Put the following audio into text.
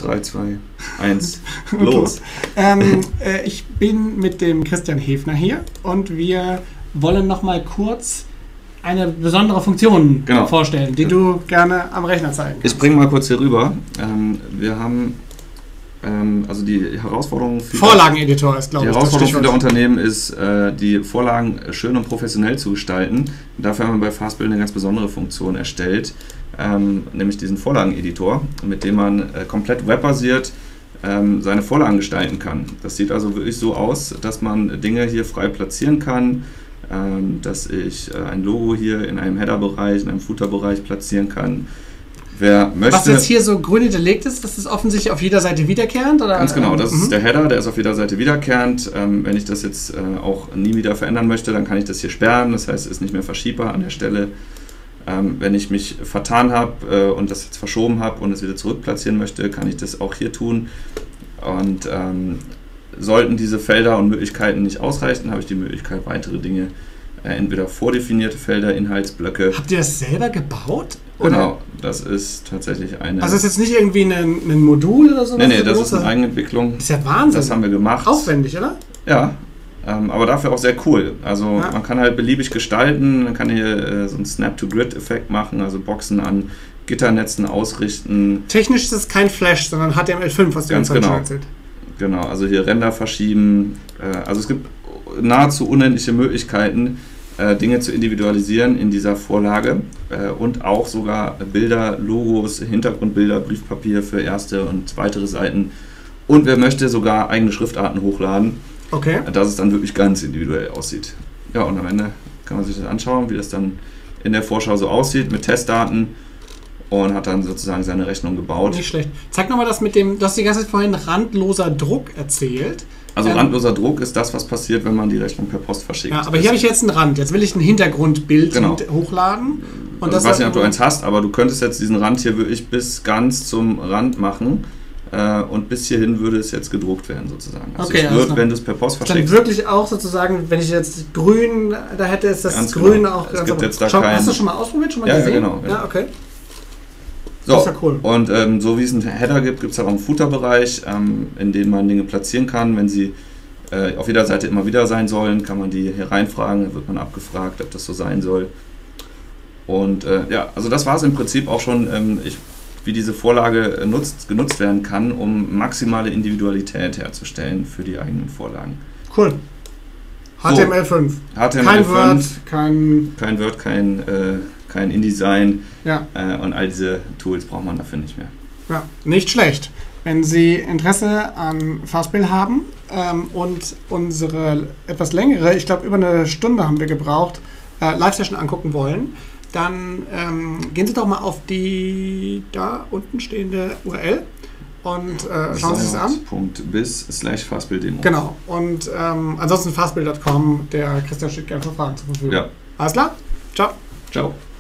3, 2, 1, los. Ich bin mit dem Christian Hefner hier und wir wollen noch mal kurz eine besondere Funktion vorstellen, die du gerne am Rechner zeigen kannst. Ich bringe mal kurz hier rüber. Wir haben also die Herausforderung für Vorlageneditor ist, glaube ich. Die Herausforderung für das Unternehmen ist, die Vorlagen schön und professionell zu gestalten. Und dafür haben wir bei Fastbill eine ganz besondere Funktion erstellt, nämlich diesen Vorlageneditor, mit dem man komplett webbasiert seine Vorlagen gestalten kann. Das sieht also wirklich so aus, dass man Dinge hier frei platzieren kann, dass ich ein Logo hier in einem Header-Bereich, in einem Footer-Bereich platzieren kann. Wer möchte, was jetzt hier so grün hinterlegt ist, das ist offensichtlich auf jeder Seite wiederkehrend? Oder? Ganz genau, das ist der Header, der ist auf jeder Seite wiederkehrend. Wenn ich das jetzt auch nie wieder verändern möchte, dann kann ich das hier sperren, das heißt, es ist nicht mehr verschiebbar an der Stelle. Wenn ich mich vertan habe und das jetzt verschoben habe und es wieder zurückplatzieren möchte, kann ich das auch hier tun. Und sollten diese Felder und Möglichkeiten nicht ausreichen, habe ich die Möglichkeit, weitere Dinge, entweder vordefinierte Felder, Inhaltsblöcke. Habt ihr das selber gebaut? Oder? Genau, das ist tatsächlich eine... Also ist jetzt nicht irgendwie ein Modul oder so? Nee, das ist eine Eigenentwicklung. Das ist ja Wahnsinn. Das haben wir gemacht. Aufwendig, oder? Ja, aber dafür auch sehr cool. Also man kann halt beliebig gestalten, man kann hier so einen Snap-to-Grid-Effekt machen, also Boxen an Gitternetzen ausrichten. Technisch ist es kein Flash, sondern HTML5, was du uns schon erzählt. Genau, also hier Ränder verschieben. Also es gibt nahezu unendliche Möglichkeiten, Dinge zu individualisieren in dieser Vorlage und auch sogar Bilder, Logos, Hintergrundbilder, Briefpapier für erste und weitere Seiten. Und wer möchte, sogar eigene Schriftarten hochladen, dass es dann wirklich ganz individuell aussieht. Ja, und am Ende kann man sich das anschauen, wie das dann in der Vorschau so aussieht mit Testdaten und hat dann sozusagen seine Rechnung gebaut. Nicht schlecht. Zeig nochmal das mit dem, du hast die ganze Zeit vorhin randloser Druck erzählt. Also randloser Druck ist das, was passiert, wenn man die Rechnung per Post verschickt. Ja, aber hier habe ich jetzt einen Rand. Jetzt will ich ein Hintergrundbild hochladen. Und ich weiß nicht, ob du eins hast, aber du könntest jetzt diesen Rand hier wirklich bis ganz zum Rand machen. Und bis hierhin würde es jetzt gedruckt werden, sozusagen. Also es wird, wenn du es per Post verschickst... Dann wirklich auch sozusagen, wenn ich jetzt grün da hätte, ist das grün auch... Es gibt jetzt da hast du schon mal ausprobiert, schon mal gesehen? Ja, genau. Ja, okay. So, das ist ja cool. Und so wie es einen Header gibt, gibt es auch einen Footer-Bereich, in dem man Dinge platzieren kann. Wenn sie auf jeder Seite immer wieder sein sollen, kann man die hier reinfragen, dann wird man abgefragt, ob das so sein soll. Und also das war es im Prinzip auch schon, wie diese Vorlage genutzt werden kann, um maximale Individualität herzustellen für die eigenen Vorlagen. Cool. HTML5. Kein Word, kein Word, kein InDesign. Ja. Und all diese Tools braucht man dafür nicht mehr. Ja, nicht schlecht. Wenn Sie Interesse an Fastbill haben und unsere etwas längere, ich glaube über eine Stunde haben wir gebraucht, Live-Session angucken wollen, dann gehen Sie doch mal auf die da unten stehende URL und schauen Sie es an. .biz/fastbill-demo. Genau. Und ansonsten fastbill.com, der Christian steht gerne für Fragen zur Verfügung. Ja. Alles klar? Ciao. Ciao.